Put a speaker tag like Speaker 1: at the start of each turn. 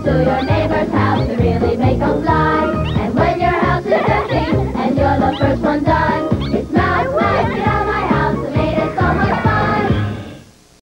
Speaker 1: to your neighbor's house to really make 'em fly. And when your house is empty and you're the first one